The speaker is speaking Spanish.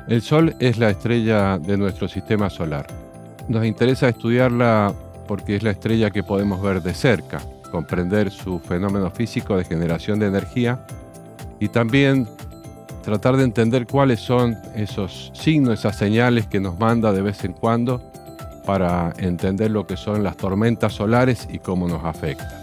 El Sol es la estrella de nuestro sistema solar. Nos interesa estudiarla porque es la estrella que podemos ver de cerca, comprender su fenómeno físico de generación de energía y también tratar de entender cuáles son esos signos, esas señales que nos manda de vez en cuando para entender lo que son las tormentas solares y cómo nos afectan.